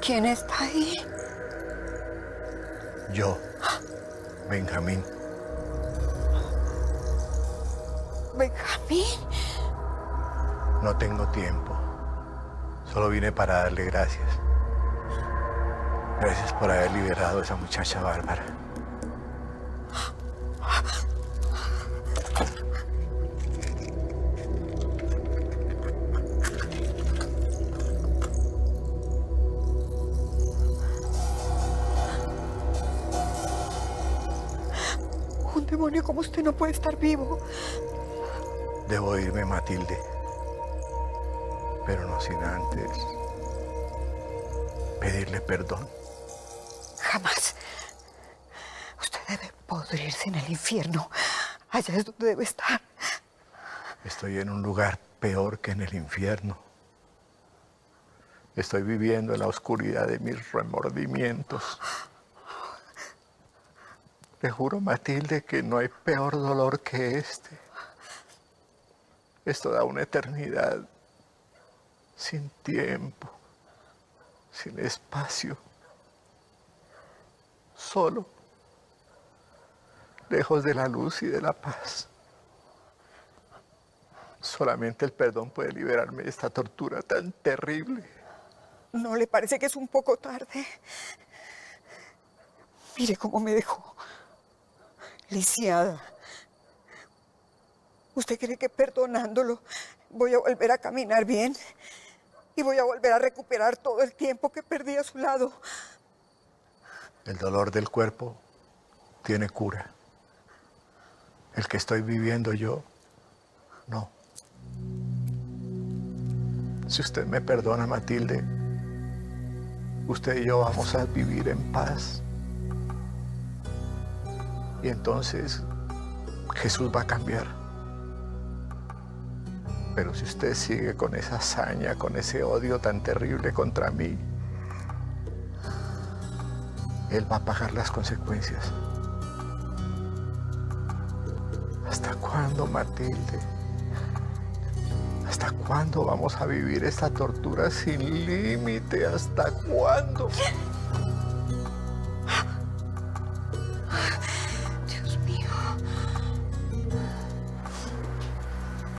¿Quién está ahí? Yo, Benjamín. ¿Benjamín? No tengo tiempo. Solo vine para darle gracias. Gracias por haber liberado a esa muchacha bárbara. Un demonio como usted no puede estar vivo. Debo irme, Matilde. Pero no sin antes pedirle perdón. Jamás. Usted debe pudrirse en el infierno. Allá es donde debe estar. Estoy en un lugar peor que en el infierno. Estoy viviendo en la oscuridad de mis remordimientos. Le juro, Matilde, que no hay peor dolor que este. Esto da una eternidad sin tiempo, sin espacio, solo, lejos de la luz y de la paz. Solamente el perdón puede liberarme de esta tortura tan terrible. ¿No le parece que es un poco tarde? Mire cómo me dejó. Lisiada. ¿Usted cree que perdonándolo voy a volver a caminar bien? Y voy a volver a recuperar todo el tiempo que perdí a su lado. El dolor del cuerpo tiene cura. El que estoy viviendo yo, no. Si usted me perdona, Matilde, usted y yo vamos a vivir en paz. Y entonces Jesús va a cambiar. Pero si usted sigue con esa hazaña, con ese odio tan terrible contra mí, Él va a pagar las consecuencias. ¿Hasta cuándo, Matilde? ¿Hasta cuándo vamos a vivir esta tortura sin límite? ¿Hasta cuándo?